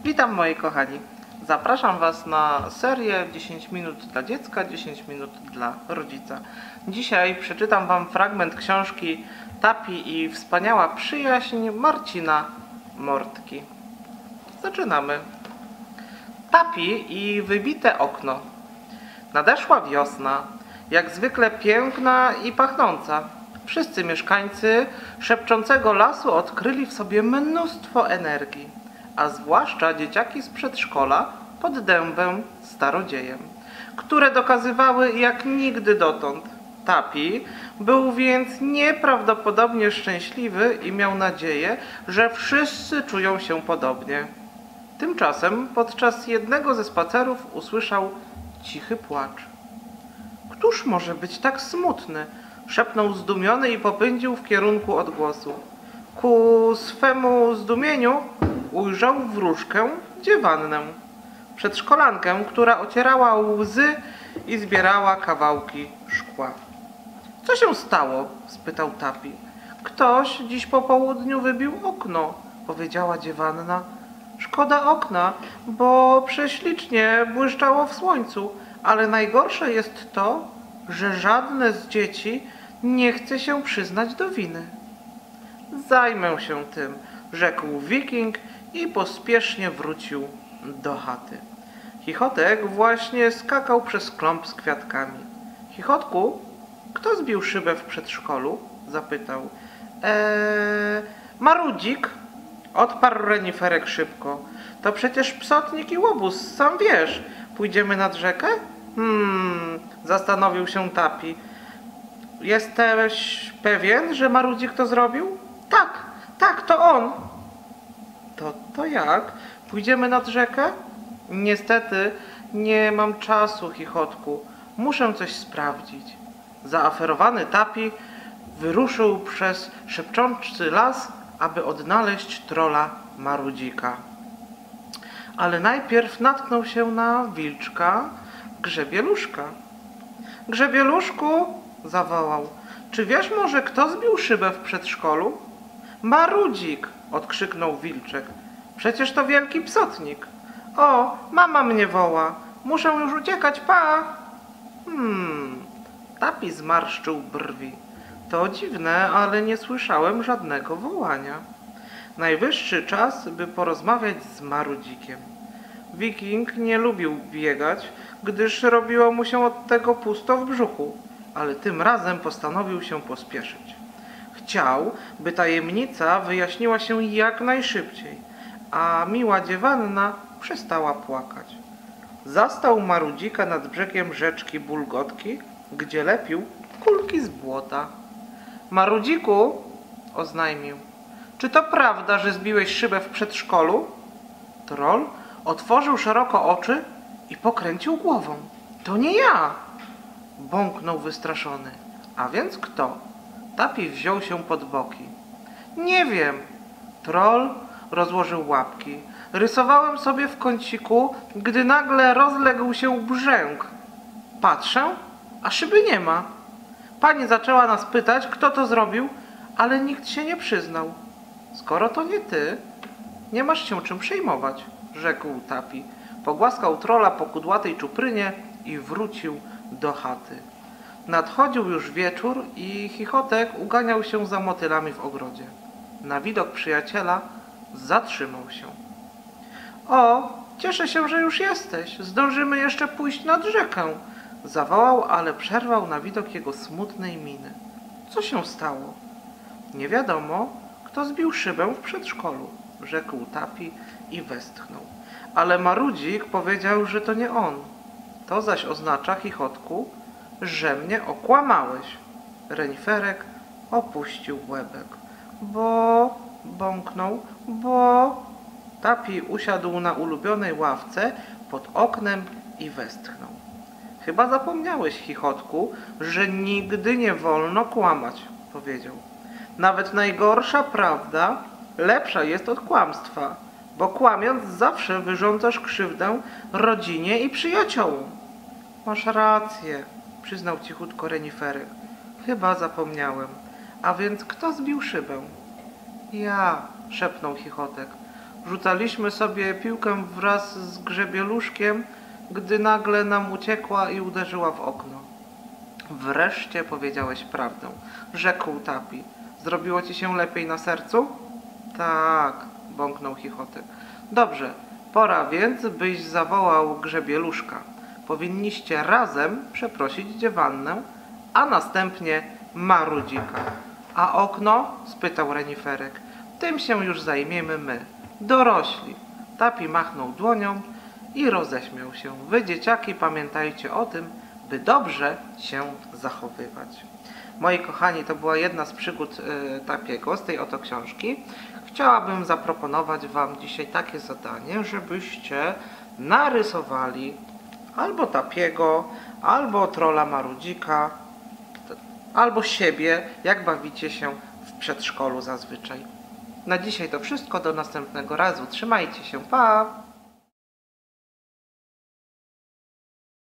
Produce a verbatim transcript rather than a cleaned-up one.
Witam moi kochani. Zapraszam Was na serię dziesięć minut dla dziecka, dziesięć minut dla rodzica. Dzisiaj przeczytam Wam fragment książki Tapi i wspaniała przyjaźń Marcina Mortki. Zaczynamy. Tapi i wybite okno. Nadeszła wiosna, jak zwykle piękna i pachnąca. Wszyscy mieszkańcy szepczącego lasu odkryli w sobie mnóstwo energii, a zwłaszcza dzieciaki z przedszkola pod dębem starodziejem, które dokazywały jak nigdy dotąd. Tapi był więc nieprawdopodobnie szczęśliwy i miał nadzieję, że wszyscy czują się podobnie. Tymczasem podczas jednego ze spacerów usłyszał cichy płacz. Któż może być tak smutny? Szepnął zdumiony i popędził w kierunku odgłosu. Ku swemu zdumieniu ujrzał wróżkę dziewannę, przedszkolankę, która ocierała łzy i zbierała kawałki szkła. Co się stało? Spytał Tapi. Ktoś dziś po południu wybił okno, powiedziała dziewanna. Szkoda okna, bo prześlicznie błyszczało w słońcu, ale najgorsze jest to, że żadne z dzieci nie chce się przyznać do winy. Zajmę się tym, rzekł Wiking i pospiesznie wrócił do chaty. Chichotek właśnie skakał przez klomp z kwiatkami. Chichotku, kto zbił szybę w przedszkolu? Zapytał. Eee, Marudzik, odparł reniferek szybko. To przecież psotnik i łobuz, sam wiesz. Pójdziemy nad rzekę? Hmm, zastanowił się Tapi. Jesteś pewien, że Marudzik to zrobił? Tak, tak, to on. To, to jak? Pójdziemy nad rzekę? Niestety nie mam czasu, Chichotku. Muszę coś sprawdzić. Zaaferowany Tapi wyruszył przez szepczący las, aby odnaleźć trola Marudzika. Ale najpierw natknął się na wilczka Grzebieluszka. Grzebieluszku, zawołał, czy wiesz może, kto zbił szybę w przedszkolu? Marudzik, odkrzyknął wilczek. Przecież to wielki psotnik. O, mama mnie woła. Muszę już uciekać, pa! Hmm, Tapi zmarszczył brwi. To dziwne, ale nie słyszałem żadnego wołania. Najwyższy czas, by porozmawiać z Marudzikiem. Wiking nie lubił biegać, gdyż robiło mu się od tego pusto w brzuchu, ale tym razem postanowił się pospieszyć. Chciał, by tajemnica wyjaśniła się jak najszybciej, a miła dziewanna przestała płakać. Zastał Marudzika nad brzegiem rzeczki Bulgotki, gdzie lepił kulki z błota. Marudziku, oznajmił, czy to prawda, że zbiłeś szybę w przedszkolu? Troll otworzył szeroko oczy i pokręcił głową. To nie ja! Bąknął wystraszony. A więc kto? Tapi wziął się pod boki. Nie wiem. Troll rozłożył łapki. Rysowałem sobie w kąciku, gdy nagle rozległ się brzęk. Patrzę, a szyby nie ma. Pani zaczęła nas pytać, kto to zrobił, ale nikt się nie przyznał. Skoro to nie ty, nie masz się czym przejmować, rzekł Tapi. Pogłaskał trola po kudłatej czuprynie i wrócił do chaty. Nadchodził już wieczór i Chichotek uganiał się za motylami w ogrodzie. Na widok przyjaciela zatrzymał się. O, cieszę się, że już jesteś. Zdążymy jeszcze pójść nad rzekę. Zawołał, ale przerwał na widok jego smutnej miny. Co się stało? Nie wiadomo, kto zbił szybę w przedszkolu, rzekł Tapi i westchnął. Ale Marudzik powiedział, że to nie on. To zaś oznacza, Chichotku, że mnie okłamałeś. Reniferek opuścił łebek. Bo, bąknął, bo... Tapi usiadł na ulubionej ławce pod oknem i westchnął. Chyba zapomniałeś, Chichotku, że nigdy nie wolno kłamać, powiedział. Nawet najgorsza prawda lepsza jest od kłamstwa, bo kłamiąc zawsze wyrządzasz krzywdę rodzinie i przyjaciołom. Masz rację, przyznał cichutko reniferek. Chyba zapomniałem. A więc kto zbił szybę? Ja, szepnął Chichotek. Rzucaliśmy sobie piłkę wraz z Grzebieluszkiem, gdy nagle nam uciekła i uderzyła w okno. Wreszcie powiedziałeś prawdę, rzekł Tapi. Zrobiło ci się lepiej na sercu? Tak, bąknął Chichotek. Dobrze, pora więc, byś zawołał Grzebieluszka. Powinniście razem przeprosić dziewannę, a następnie Marudzika. A okno? Spytał Reniferek. Tym się już zajmiemy my, dorośli. Tapi machnął dłonią i roześmiał się. Wy, dzieciaki, pamiętajcie o tym, by dobrze się zachowywać. Moi kochani, to była jedna z przygód y, Tapiego z tej oto książki. Chciałabym zaproponować wam dzisiaj takie zadanie, żebyście narysowali albo Tapiego, albo trolla Marudzika, albo siebie, jak bawicie się w przedszkolu zazwyczaj. Na dzisiaj to wszystko, do następnego razu. Trzymajcie się, pa!